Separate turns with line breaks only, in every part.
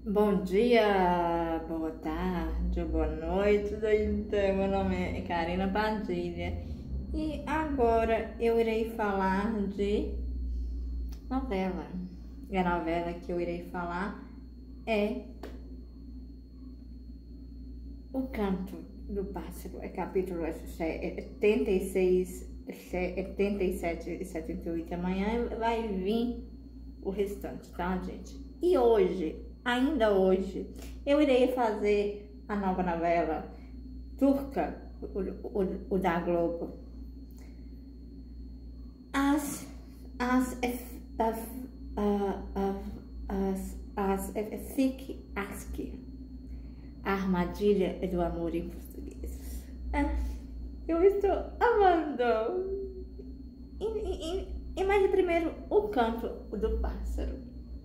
Bom dia, boa tarde, boa noite. Meu nome é Karina Padilha e agora eu irei falar de novela. E a novela que eu irei falar é O Canto do Pássaro. É capítulo 86, 87 e 78. Amanhã vai vir o restante, tá, gente? E hoje, ainda hoje, eu irei fazer a nova novela turca, o da Globo. Fique Aski. A Armadilha do Amor em português. Eu estou amando. Mas primeiro, O Canto do Pássaro.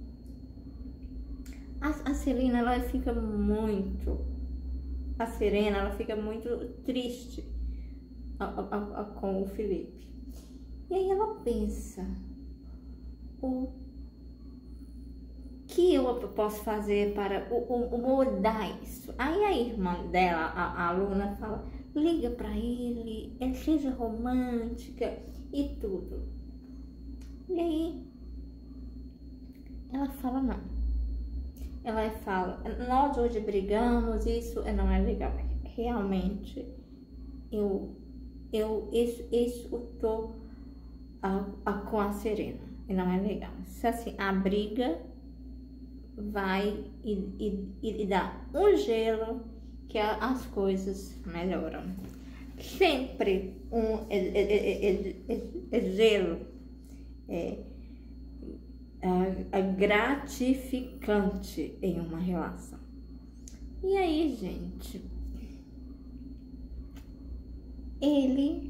A Celina, ela fica muito... A Serena, ela fica muito triste com o Felipe. E aí ela pensa... O que eu posso fazer para mudar isso? Aí a irmã dela, a aluna, fala... Liga para ele seja romântica e tudo. E aí, ela fala não. Ela fala, nós hoje brigamos, isso não é legal. Realmente, eu tô com a Serena, e não é legal. Se assim, a briga vai e dá um gelo que as coisas melhoram. Sempre gelo é gratificante em uma relação. E aí, gente, ele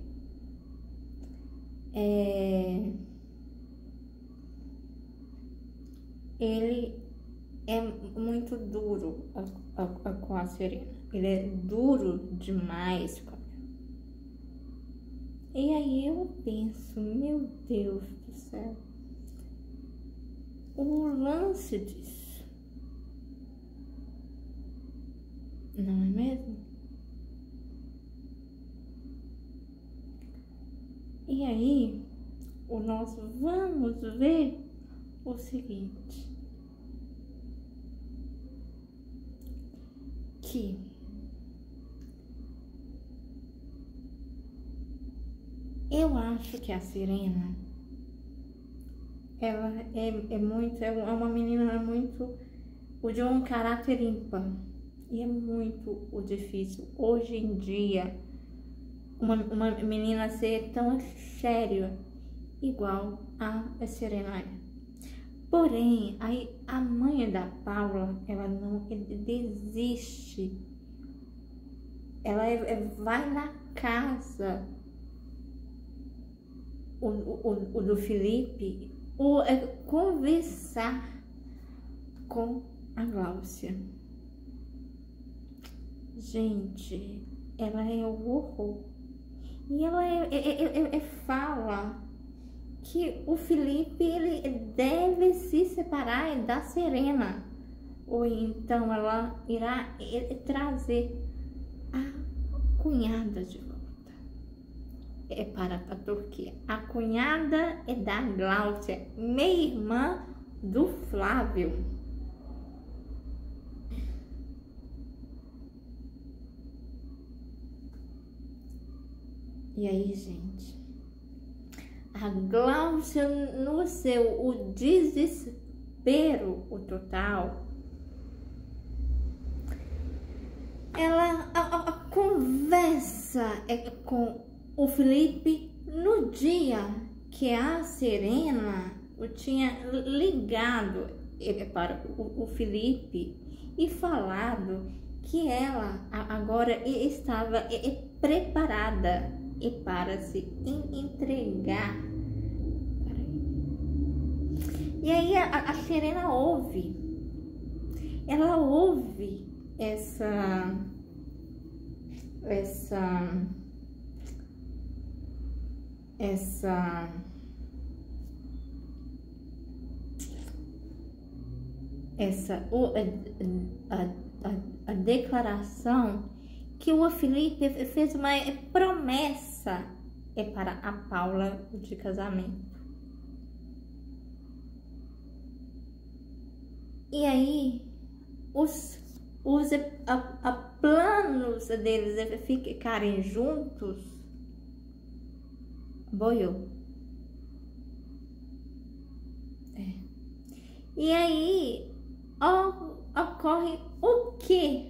é muito duro com a Serena. Ele é duro demais com ela. E aí eu penso, meu Deus do céu, o lance disso, não é mesmo? E aí, nós vamos ver o seguinte, que eu acho que a Serena, ela é uma menina muito, de um caráter ímpar, e é muito difícil hoje em dia uma menina ser tão séria igual a Serena é. Porém, aí a mãe da Paula, ela não desiste, ela vai na casa o do Felipe, conversar com a Gláucia. Gente, ela é o horror. E ela fala que o Felipe, ele deve se separar da Serena. Ou então ela irá trazer a cunhada de volta. Para a Turquia. A cunhada é da Gláucia, meia-irmã do Flávio. E aí, gente, a Gláucia, no seu desespero total, ela conversa com o Felipe no dia que a Serena tinha ligado para o Felipe e falado que ela agora estava preparada para se entregar. E aí a Serena ouve, ela ouve essa a declaração que o Felipe fez uma promessa para a Paula de casamento. E aí, os planos deles ficarem juntos, boiou. E aí, ocorre o que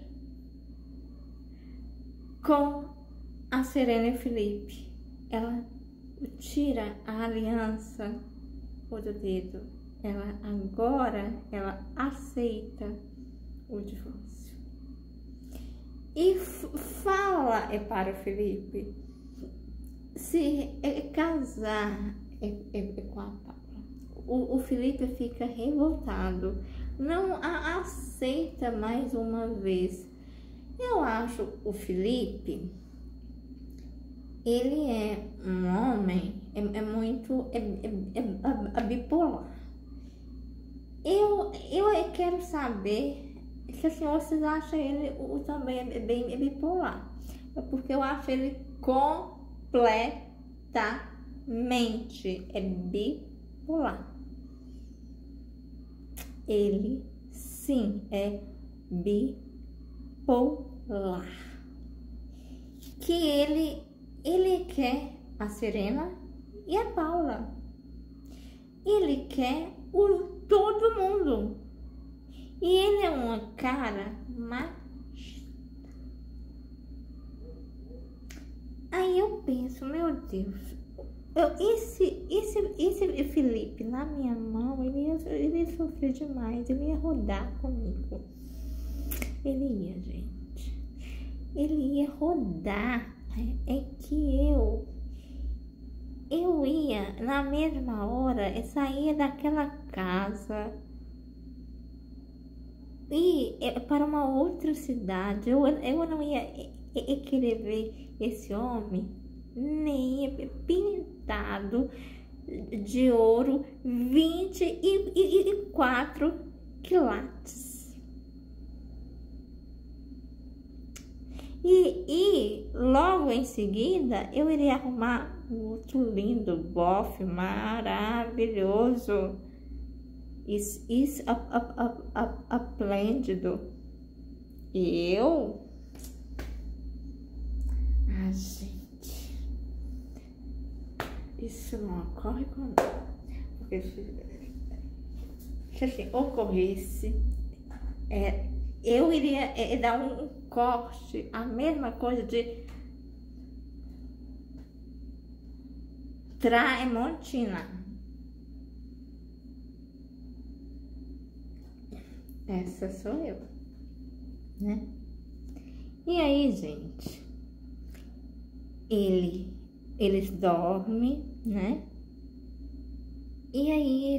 com a Serena e Felipe? Ela tira a aliança do dedo. Agora ela aceita o divórcio. E fala para o Felipe se casar com a Paula. O Felipe fica revoltado, não a aceita mais uma vez. Eu acho o Felipe, ele é um homem, muito bipolar. Eu quero saber se assim, vocês acham ele também bem bipolar. Porque eu acho ele completamente bipolar. Ele sim é bipolar. Que ele quer a Serena e a Paula. Ele quer todo mundo. E ele é uma cara machista. Aí eu penso, meu Deus, esse Felipe na minha mão, ele ia sofrer demais, ele ia rodar comigo. Ele ia, gente. Ele ia rodar. É que eu ia, na mesma hora, sair daquela casa e para uma outra cidade. Eu não ia querer ver esse homem nem pintado de ouro 24 quilates. E logo em seguida eu iria arrumar um outro lindo bofe maravilhoso. Is esplêndido. E eu? Ah, gente. Isso não ocorre comigo. Porque se assim ocorresse, eu iria dar um corte, a mesma coisa de Tramontina. Essa sou eu, né? E aí, gente, eles dormem, né? E aí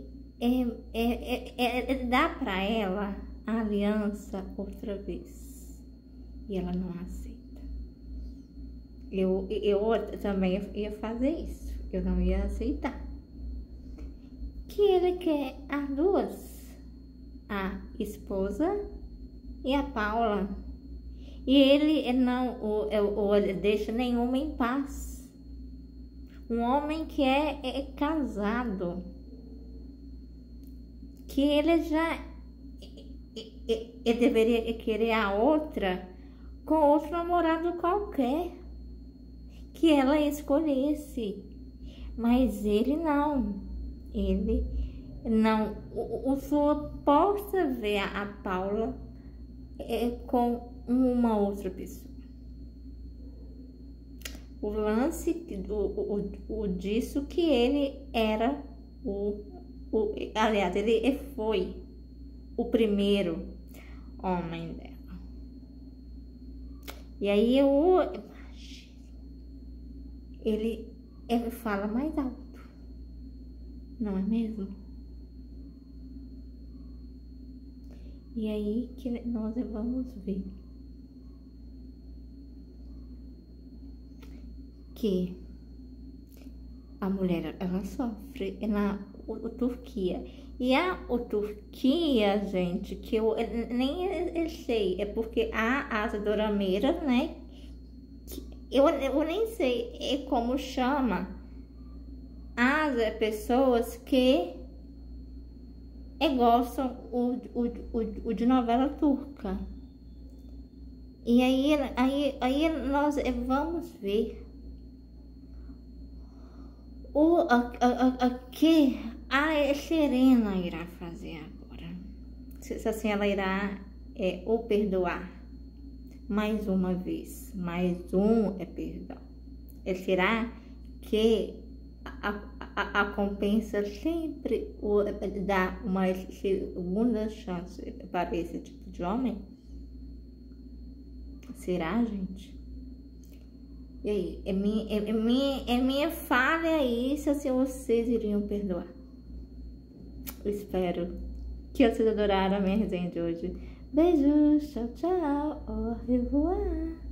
ele dá pra ela a aliança outra vez. E ela não aceita. Eu também ia fazer isso. Eu não ia aceitar. Que ele quer as duas. A esposa e a Paula. E ele não deixa nenhuma em paz. Um homem que é casado. Que ele já... Ele deveria querer a outra com outro namorado qualquer que ela escolhesse, mas ele não. Ele não. O senhor possa ver a Paula com uma outra pessoa. O lance disso que ele era aliás, ele foi o primeiro homem dela. E aí ele fala mais alto, não é mesmo? E aí que nós vamos ver que a mulher ela sofre na Turquia. E a Turquia, gente, que eu nem sei, é porque as dorameiras, né? Eu nem sei como chama as pessoas que gostam de novela turca. E aí nós vamos ver o que a Serena irá fazer agora. Se assim ela irá ou perdoar mais uma vez, mais perdão. Será que a compensa sempre dá uma segunda chance para esse tipo de homem? Será, gente? E aí, é minha falha isso, se vocês iriam perdoar. Eu espero que vocês adoraram a minha resenha de hoje. Beijos, tchau, tchau, au revoir.